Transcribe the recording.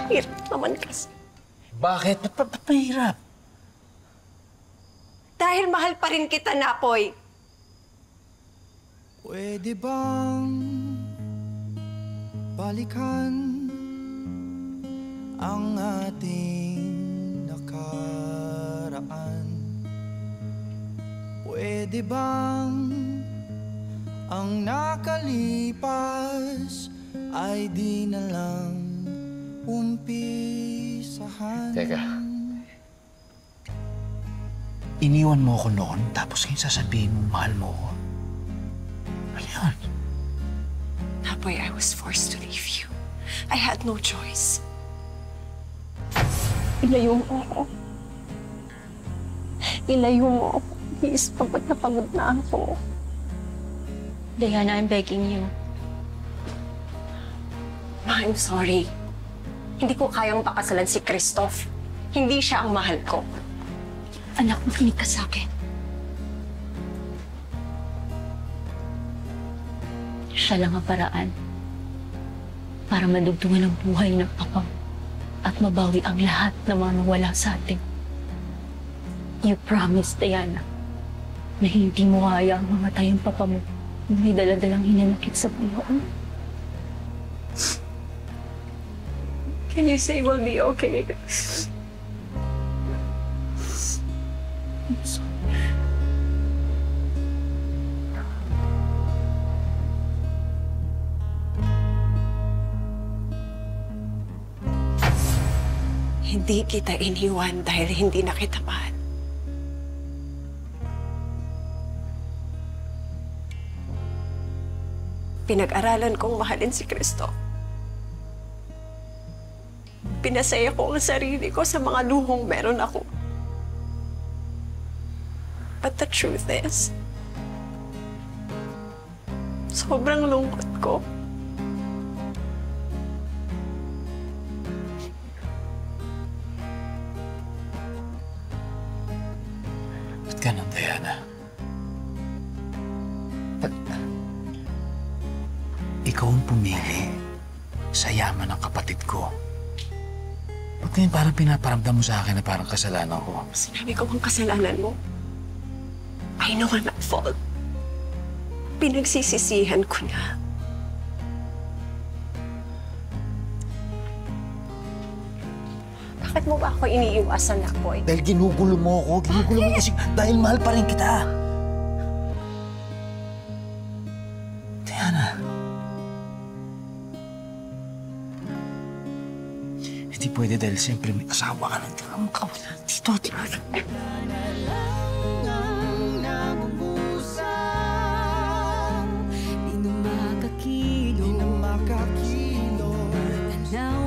Hirap naman kasi. Bakit? Ba't mahirap? Dahil mahal pa rin kita, Napoy. Pwede bang balikan ang ating nakaraan? Pwede bang ang nakalipas ay di na lang umpisahan? Teka. Iniwan mo ako noon, tapos ngayon sasabihin mo, mahal mo ako. Ano yan? Napoy, I was forced to leave you. I had no choice. Ilayo mo ako. Ilayo mo ako. Please, pagod na ako. Diana, I'm begging you. Ma, I'm sorry. Hindi ko kayang pakasalan si Christoph. Hindi siya ang mahal ko. Anak, makinig ka sa akin. Siya lang ang paraan para madugtungan ang buhay ng papa mo at mabawi ang lahat ng mga nawala sa atin. You promised, Diana, na hindi mo hayaang mamatay ang papa mo nung may daladalang hinanakit sa buhay. Can you say we'll be okay? I'm sorry. Hindi kita iniwan dahil hindi na kita mahal. Pinag-aralan kong mahalin si Cristo. Pinasaya ko ang sarili ko sa mga luhong meron ako. But the truth is, sobrang lungkot ko. Ba't ganun, Diana? Ba't ikaw ang pumili sa yaman ng kapatid ko? Ba't ngayon parang pinaparamdam mo sa akin na parang kasalanan ko? Sinabi ko bang kasalanan mo? I know I'm at fault. Pinagsisisihan ko na. Bakit mo ba ako iniiwasan, Napoy? Dahil ginugulo mo ako. Ginugulo mo kasi dahil mahal pa rin kita. Diana. Hindi pwede dahil siyempre may asawa ka ng tira. Dito. Di na makakilo.